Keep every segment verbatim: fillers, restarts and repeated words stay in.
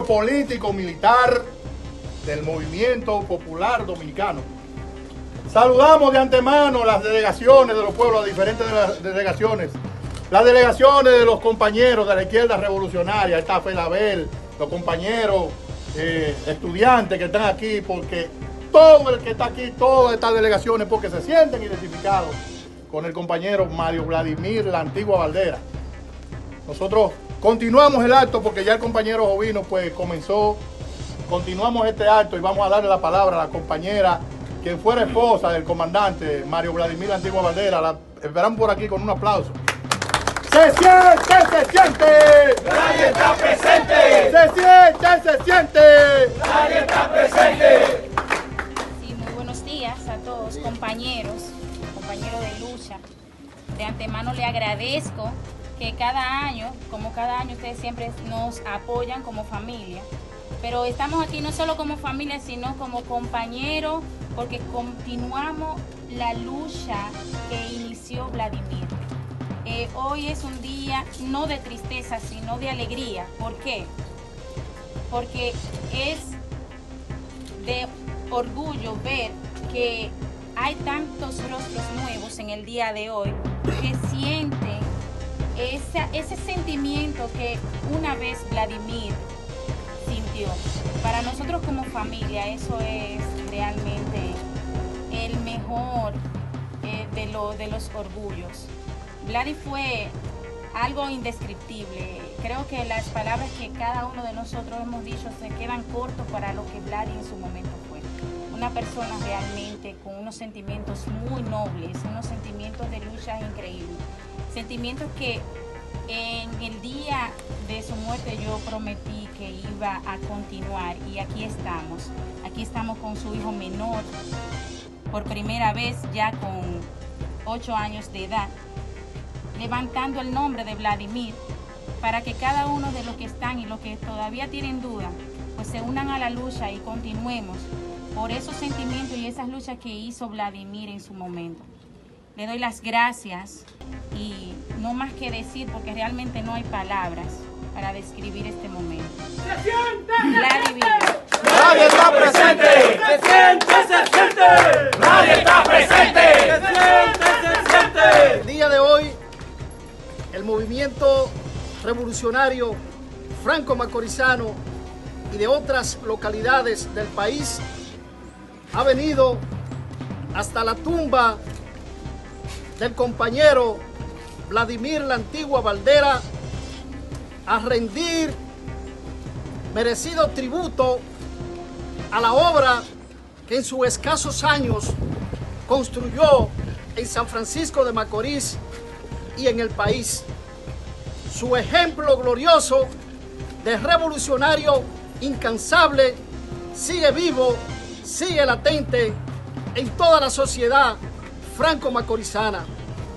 político militar del Movimiento Popular Dominicano. Saludamos de antemano las delegaciones de los pueblos, las diferentes delegaciones, las delegaciones de los compañeros de la izquierda revolucionaria, está Felabel, los compañeros eh, estudiantes que están aquí, porque todo el que está aquí, todas estas delegaciones, porque se sienten identificados con el compañero Mario Vladimir La Antigua Valdera. Nosotros continuamos el acto porque ya el compañero Jovino pues comenzó, continuamos este acto y vamos a darle la palabra a la compañera, quien fuera esposa del comandante Mario Vladimir La Antigua Valdera. La esperamos por aquí con un aplauso. ¡Se siente, se siente! ¡Nadie está presente! ¡Se siente, se siente! ¡Nadie está presente! Sí, muy buenos días a todos, compañeros, compañeros de lucha. De antemano le agradezco que cada año, como cada año ustedes siempre nos apoyan como familia, pero estamos aquí no solo como familia, sino como compañeros, porque continuamos la lucha que inició Vladimir. Eh, hoy es un día no de tristeza, sino de alegría. ¿Por qué? Porque es de orgullo ver que hay tantos rostros nuevos en el día de hoy que sienten esa, ese sentimiento que una vez Vladimir sintió. Para nosotros como familia eso es realmente el mejor eh, de, lo, de los orgullos. Vladi fue algo indescriptible. Creo que las palabras que cada uno de nosotros hemos dicho se quedan cortos para lo que Vladi en su momento fue. Una persona realmente con unos sentimientos muy nobles, unos sentimientos de lucha increíbles. Sentimientos que en el día de su muerte yo prometí que iba a continuar y aquí estamos. Aquí estamos con su hijo menor, por primera vez ya con ocho años de edad, levantando el nombre de Vladimir para que cada uno de los que están y los que todavía tienen duda, pues se unan a la lucha y continuemos por esos sentimientos y esas luchas que hizo Vladimir en su momento. Le doy las gracias y no más que decir porque realmente no hay palabras para describir este momento. ¡Se siente! Vladimir. ¡Nadie está presente! ¡Se siente, se siente! ¡Nadie está presente! ¡Se siente, se siente! El día de hoy, el movimiento revolucionario franco-macorizano y de otras localidades del país ha venido hasta la tumba del compañero Vladimir La Antigua Valdera a rendir merecido tributo a la obra que en sus escasos años construyó en San Francisco de Macorís y en el país. Su ejemplo glorioso de revolucionario incansable sigue vivo, sigue latente en toda la sociedad franco-macorizana.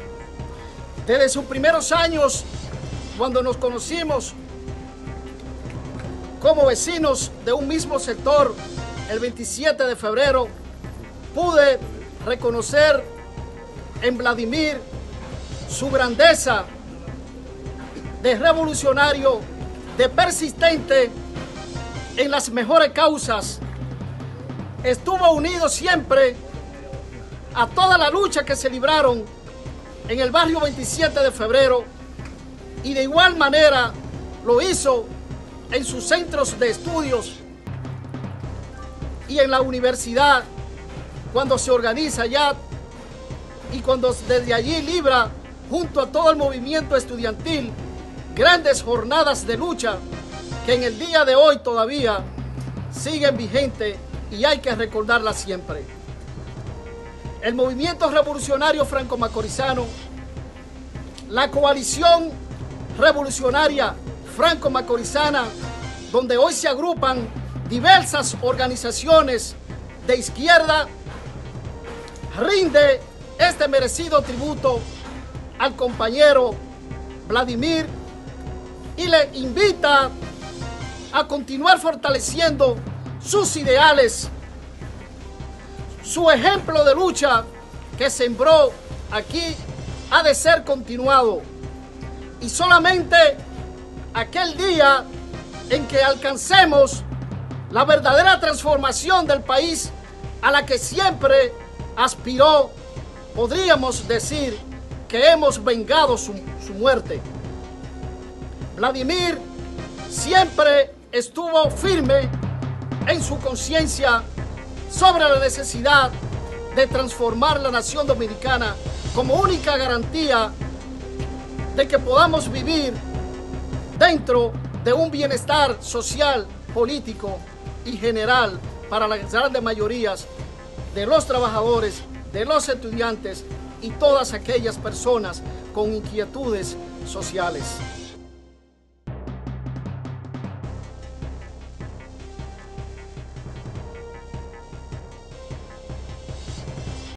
Desde sus primeros años, cuando nos conocimos como vecinos de un mismo sector, el veintisiete de febrero, pude reconocer en Vladimir su grandeza de revolucionario, de persistente en las mejores causas. Estuvo unido siempre a toda la lucha que se libraron en el barrio veintisiete de febrero y de igual manera lo hizo en sus centros de estudios y en la universidad cuando se organiza ya y cuando desde allí libra junto a todo el movimiento estudiantil grandes jornadas de lucha que en el día de hoy todavía siguen vigentes y hay que recordarlas siempre. El movimiento revolucionario franco-macorizano, la coalición revolucionaria franco-macorizana, donde hoy se agrupan diversas organizaciones de izquierda, rinde este merecido tributo al compañero Vladimir y le invita a continuar fortaleciendo sus ideales, su ejemplo de lucha que sembró aquí ha de ser continuado. Y solamente aquel día en que alcancemos la verdadera transformación del país a la que siempre aspiró, podríamos decir que hemos vengado su, su muerte. Vladimir siempre estuvo firme en su conciencia sobre la necesidad de transformar la nación dominicana como única garantía de que podamos vivir dentro de un bienestar social, político y general para las grandes mayorías de los trabajadores, de los estudiantes y todas aquellas personas con inquietudes sociales.